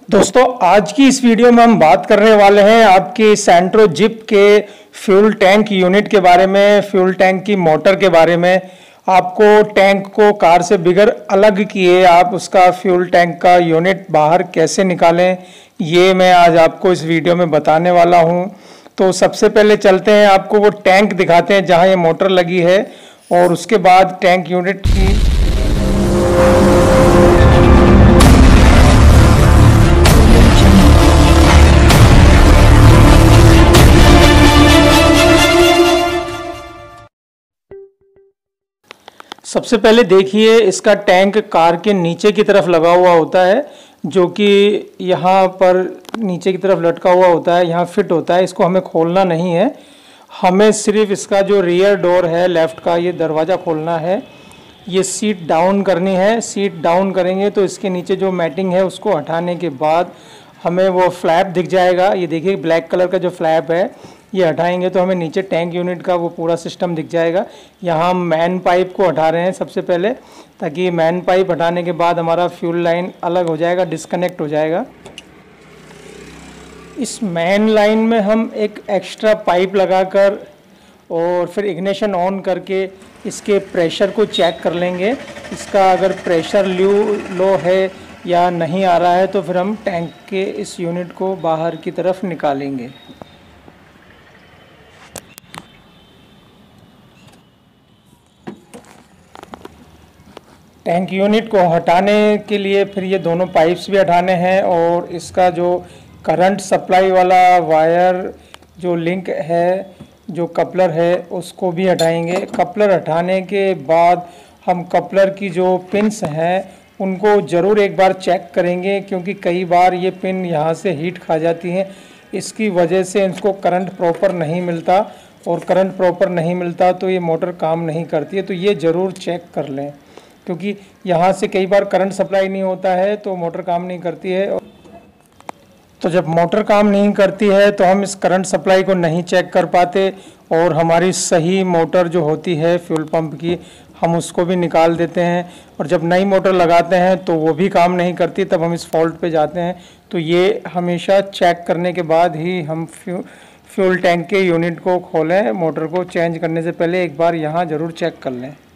दोस्तों आज की इस वीडियो में हम बात करने वाले हैं आपके सेंट्रो जिप के फ्यूल टैंक यूनिट के बारे में, फ्यूल टैंक की मोटर के बारे में। आपको टैंक को कार से बिगर अलग किए आप उसका फ्यूल टैंक का यूनिट बाहर कैसे निकालें, ये मैं आज आपको इस वीडियो में बताने वाला हूं। तो सबसे पहले चलते हैं, आपको वो टैंक दिखाते हैं जहां ये मोटर लगी है और उसके बाद टैंक यूनिट की सबसे पहले देखिए, इसका टैंक कार के नीचे की तरफ लगा हुआ होता है, जो कि यहाँ पर नीचे की तरफ लटका हुआ होता है, यहाँ फिट होता है। इसको हमें खोलना नहीं है, हमें सिर्फ इसका जो रियर डोर है लेफ़्ट का, ये दरवाज़ा खोलना है। ये सीट डाउन करनी है। सीट डाउन करेंगे तो इसके नीचे जो मैटिंग है उसको हटाने के बाद हमें वो फ्लैप दिख जाएगा। ये देखिए ब्लैक कलर का जो फ्लैप है, ये हटाएंगे तो हमें नीचे टैंक यूनिट का वो पूरा सिस्टम दिख जाएगा। यहाँ हम मैन पाइप को हटा रहे हैं सबसे पहले, ताकि मैन पाइप हटाने के बाद हमारा फ्यूल लाइन अलग हो जाएगा, डिस्कनेक्ट हो जाएगा। इस मैन लाइन में हम एक एक्स्ट्रा पाइप लगाकर और फिर इग्निशन ऑन करके इसके प्रेशर को चेक कर लेंगे। इसका अगर प्रेशर लो है या नहीं आ रहा है तो फिर हम टैंक के इस यूनिट को बाहर की तरफ निकालेंगे। टैंक यूनिट को हटाने के लिए फिर ये दोनों पाइप्स भी हटाने हैं और इसका जो करंट सप्लाई वाला वायर जो लिंक है, जो कपलर है, उसको भी हटाएंगे। कपलर हटाने के बाद हम कपलर की जो पिन्स हैं उनको ज़रूर एक बार चेक करेंगे, क्योंकि कई बार ये पिन यहाँ से हीट खा जाती हैं। इसकी वजह से इनको करंट प्रॉपर नहीं मिलता, और करंट प्रॉपर नहीं मिलता तो ये मोटर काम नहीं करती है। तो ये ज़रूर चेक कर लें, क्योंकि यहाँ से कई बार करंट सप्लाई नहीं होता है तो मोटर काम नहीं करती है। तो जब मोटर काम नहीं करती है तो हम इस करंट सप्लाई को नहीं चेक कर पाते और हमारी सही मोटर जो होती है फ्यूल पंप की, हम उसको भी निकाल देते हैं। और जब नई मोटर लगाते हैं तो वो भी काम नहीं करती, तब हम इस फॉल्ट पे जाते हैं। तो ये हमेशा चेक करने के बाद ही हम फ्यूल टैंक के यूनिट को खोलें। मोटर को चेंज करने से पहले एक बार यहाँ ज़रूर चेक कर लें।